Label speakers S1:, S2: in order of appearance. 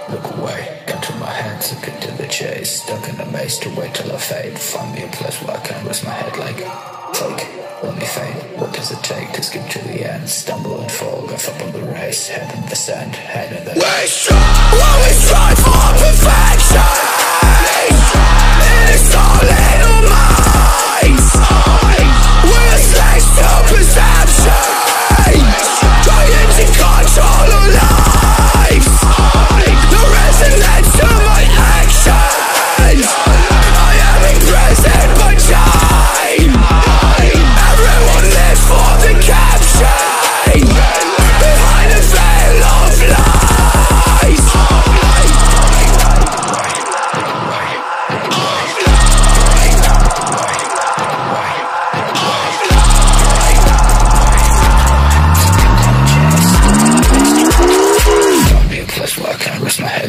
S1: Look away, into my hands, look into the chase. Stuck in a maze to wait till I fade. Find me a place where I can rest my head like take, let me fade. What does it take to skip to the end? Stumble and fall, give up on the race. Head in the sand, head in the we strive for perfection. It's all in our minds. We're slaves to perception. Trying to control our lives. The resonance to my actions. I am imprisoned by time. Everyone lives for the caption. Behind a veil of lies. Find me a place where I can rest my head.